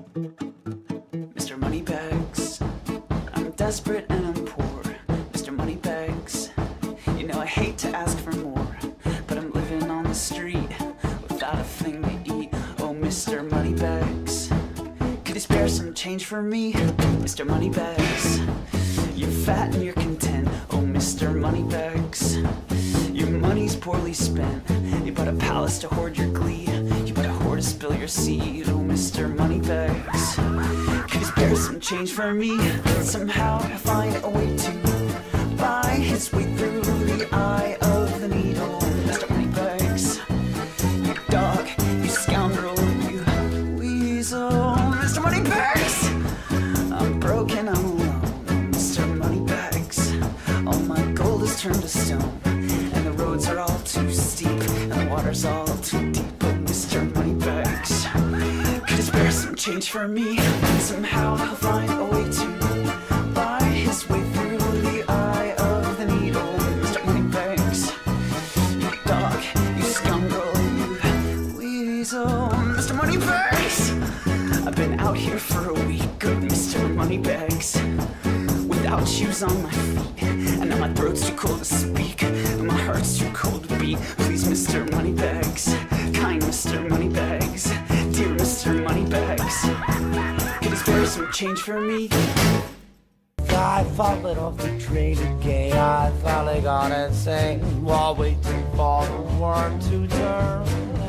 Mr. Moneybags, I'm desperate and I'm poor. Mr. Moneybags, you know I hate to ask for more, but I'm living on the street without a thing to eat. Oh, Mr. Moneybags, could you spare some change for me? Mr. Moneybags, you're fat and you're content. Oh, Mr. Moneybags, your money's poorly spent. You bought a palace to hoard your glee. You bought a whore to spill your seed. Oh, Mr. Moneybags, could you spare some change for me? Somehow find a way to buy his way through the eye of the needle. Mr. Moneybags, you dog, you scoundrel, you weasel. Mr. Moneybags, I'm broken, I'm alone. Mr. Moneybags, all my gold is turned to stone, and the roads are all too steep, and the water's all too deep. Oh, Mr. Moneybags, could you spare some change for me? Somehow I'll find a way to buy his way through the eye of the needle. Mr. Moneybags, you dog, you scoundrel, you weasel. Mr. Moneybags, I've been out here for a week. Good Mr. Moneybags, without shoes on my feet, and now my throat's too cold to speak, and my heart's too cold to beat. Please, Mr. Moneybags, kind Mr. Moneybags, dear Mr. Moneybags, could you spare some change for me? I fallen off the train again. I finally got insane while waiting for the worm to turn.